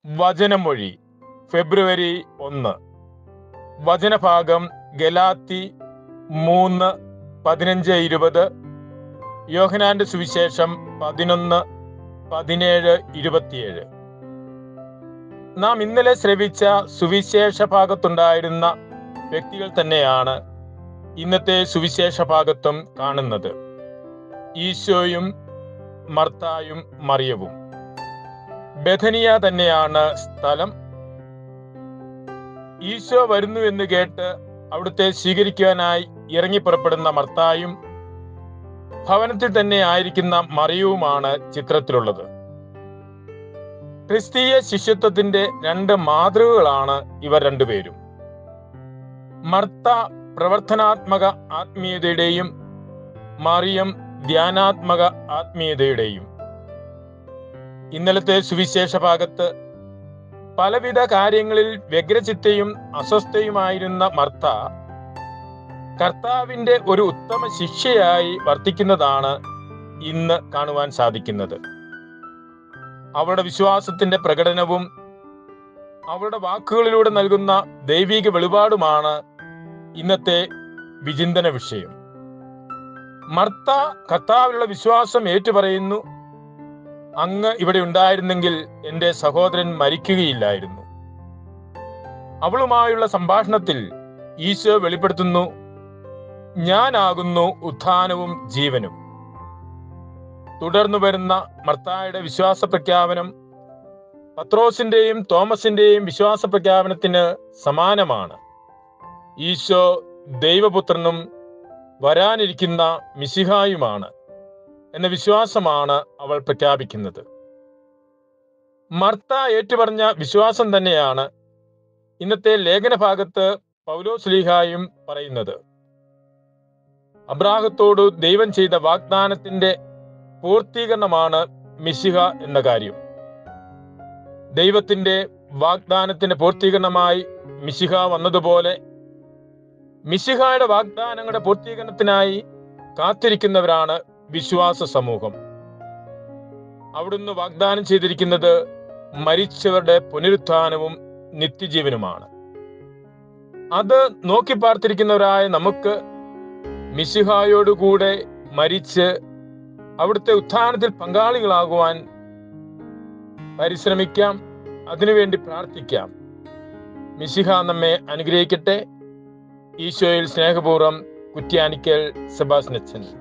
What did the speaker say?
വചനമൊഴി ഫെബ്രുവരി 1. വചനഭാഗം ഗലാത്തി 3:15-20, യോഹന്നാന്റെ സുവിശേഷം 11:17-27. നാം ഇന്നലെ ശ്രവിച്ച സുവിശേഷ ഭാഗത്തുണ്ടായിരുന്ന വ്യക്തികൾ തന്നെയാണ് ഇന്നത്തെ സുവിശേഷ ഭാഗത്തും കാണുന്നത്. ഈശോയും മർത്തായും മറിയവും. ബെഥനിയ തന്നെയാണ് സ്ഥലം. ഈശോ വരുന്നു എന്ന് കേട്ട് അവിടുത്തെ സ്വീകരിക്കുവാനായി ഇറങ്ങിപ്പുറപ്പെടുന്ന മർത്തായും ഭവനത്തിൽ തന്നെ ആയിരിക്കുന്ന മറിയവുമാണ് ചിത്രത്തിലുള്ളത്. ക്രിസ്തീയ ശിഷ്യത്വത്തിന്റെ രണ്ട് മാതൃകകളാണ് ഇവർ രണ്ടുപേരും. മർത്ത പ്രവർത്തനാത്മക ആത്മീയതയുടെയും മറിയം ധ്യാനാത്മക ആത്മീയതയുടെയും. ഇന്നലത്തെ സുവിശേഷ ഭാഗത്ത് പലവിധ കാര്യങ്ങളിൽ വ്യഗ്രചിത്തയും അസ്വസ്ഥയുമായിരുന്ന മർത്ത കർത്താവിന്റെ ഒരു ഉത്തമ ശിഷ്യയായി വർത്തിക്കുന്നതാണ് ഇന്ന് കാണുവാൻ സാധിക്കുന്നത്. അവളുടെ വിശ്വാസത്തിന്റെ പ്രകടനവും അവളുടെ വാക്കുകളിലൂടെ നൽകുന്ന ദൈവിക വെളിപാടുമാണ് ഇന്നത്തെ വിചിന്തന വിഷയം. മർത്ത കർത്താവിലുള്ള വിശ്വാസം ഏറ്റുപറയുന്നു. അങ്ങ് ഇവിടെ ഉണ്ടായിരുന്നെങ്കിൽ എൻ്റെ സഹോദരൻ മരിക്കുകയില്ലായിരുന്നു. അവളുമായുള്ള സംഭാഷണത്തിൽ ഈശോ വെളിപ്പെടുത്തുന്നു, ഞാനാകുന്നു ഉത്ഥാനവും ജീവനും. തുടർന്നു വരുന്ന മർത്തായുടെ വിശ്വാസ പ്രഖ്യാപനം പത്രോസിന്റെയും തോമസിന്റെയും വിശ്വാസ പ്രഖ്യാപനത്തിന് സമാനമാണ്. ഈശോ ദൈവപുത്രനും വരാനിരിക്കുന്ന മിശിഹായുമാണ് എന്ന വിശ്വാസമാണ് അവൾ പ്രഖ്യാപിക്കുന്നത്. മർത്ത ഏറ്റുപറഞ്ഞ വിശ്വാസം തന്നെയാണ് ഇന്നത്തെ ലേഖന ഭാഗത്ത് പൗലോസ്ലീഹായും പറയുന്നത്. അബ്രാഹത്തോട് ദൈവം ചെയ്ത വാഗ്ദാനത്തിന്റെ പൂർത്തീകരണമാണ് മിശിഹ എന്ന കാര്യം. ദൈവത്തിന്റെ വാഗ്ദാനത്തിന്റെ പൂർത്തീകരണമായി മിശിഹ വന്നതുപോലെ മിശിഹായുടെ വാഗ്ദാനങ്ങളുടെ പൂർത്തീകരണത്തിനായി കാത്തിരിക്കുന്നവരാണ് വിശ്വാസ സമൂഹം. അവിടുന്ന് വാഗ്ദാനം ചെയ്തിരിക്കുന്നത് മരിച്ചവരുടെ പുനരുത്ഥാനവും നിത്യജീവനുമാണ്. അത് നോക്കി പാർത്തിരിക്കുന്നവരായ നമുക്ക് മിശിഹായോടുകൂടെ മരിച്ച് അവിടുത്തെ ഉത്ഥാനത്തിൽ പങ്കാളികളാകുവാൻ പരിശ്രമിക്കാം, അതിനുവേണ്ടി പ്രാർത്ഥിക്കാം. മിശിഹ നമ്മെ അനുഗ്രഹിക്കട്ടെ. ഈശോയിൽ സ്നേഹപൂർവ്വം കുറ്റ്യാനിക്കൽ സെബാസ്റ്റ്യൻ.